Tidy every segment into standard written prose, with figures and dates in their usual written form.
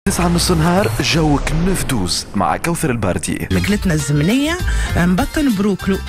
9:30 نهار جوك نفدوز مع كوثر الباردي. ماكلتنا الزمنية مبطن بروكلو.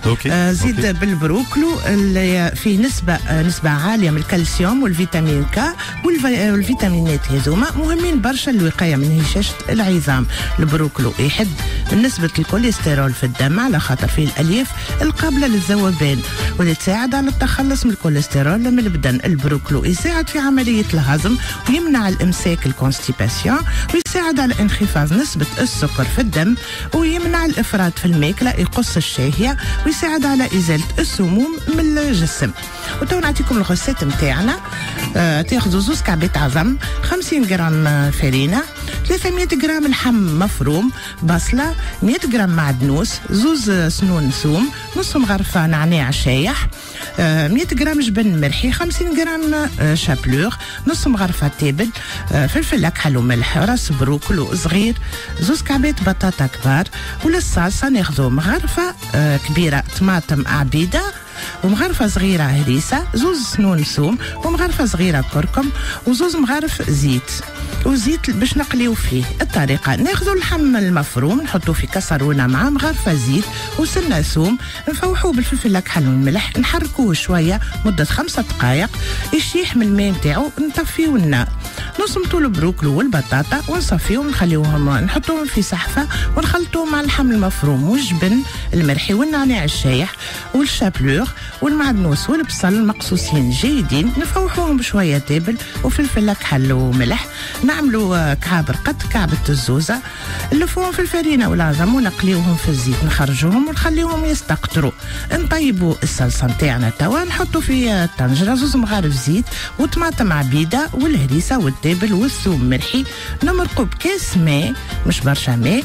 زيد بالبروكلو اللي فيه نسبة عالية من الكالسيوم والفيتامين كا والفيتامينات هذوما مهمين برشا للوقاية من هشاشة العظام. البروكلو يحد من نسبة الكوليسترول في الدم على خاطر فيه الألياف القابلة للذوبان واللي تساعد على التخلص من الكوليسترول من البدن. البروكلو يساعد في عملية الهضم ويمنع الإمساك الكونستيباسيون ويساعد على انخفاض نسبة السكر في الدم ويمنع الإفراط في الماكلة، يقص الشهية ويساعد على إزالة السموم من الجسم. وتو نعطيكم الغسات متاعنا. تاخذوا 2 كعبات عظم، 50 جرام فرينة، 300 جرام لحم مفروم، بصلة، 100 جرام معدنوس، 2 سنون ثوم، نص مغرفة نعناع شايح، 100 جرام جبن مرحي، 50 جرام شابلور، نص مغرفة تابل، فلفل أكحل وملح، راس بروكلو صغير، 2 كعبات بطاطا كبار. وللصلصة ناخذوا مغرفة كبيرة طماطم عبيدة ومغرفة صغيرة هريسة، 2 سنون ثوم ومغرفة صغيرة كركم و2 مغارف زيت وزيت باش نقليو فيه. الطريقة ناخذوا اللحم المفروم نحطوه في كسرونة مع مغرفة زيت وسنة ثوم، نفوحوه بالفلفل الأكحل والملح، نحركوه شوية مدة 5 دقائق يشيح من الماء نتاعو، نطفيو النار، نصمتوا البروكلو والبطاطا ونصفيوهم نخليوهم نحطوهم في صحفة ونخلطوهم مع اللحم المفروم والجبن المرحي والنعناع الشايح والشابلور والمعدنوس والبصل المقصوصين جيدين، نفوحوهم بشوية تابل وفلفل أكحل وملح، نعملوا كعاب رقد كعبة الزوزة، نلفوهم في الفرينة والعظم ونقليوهم في الزيت، نخرجوهم ونخليوهم يستقطروا. نطيبوا الصلصة نتاعنا توا، نحطوا في طنجرة 2 مغارف زيت وطماطم عبيدة والهريسة والتابل والثوم مرحي، نمرقوا بكاس ماء مش برشا ماء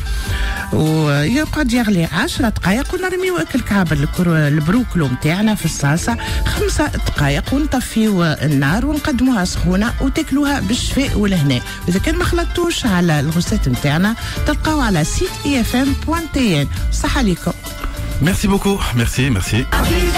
ويقعد يغلي 10 دقائق ونرميو الكعاب البروكلو متاعنا في الصلصة 5 دقائق ونطفيو النار ونقدموها سخونة وتاكلوها بالشفاء والهناء. إذا كان ما خلطتوش على الغسات متاعنا تلقاو على site ifm.tn. صحة ليكم. Merci beaucoup, merci.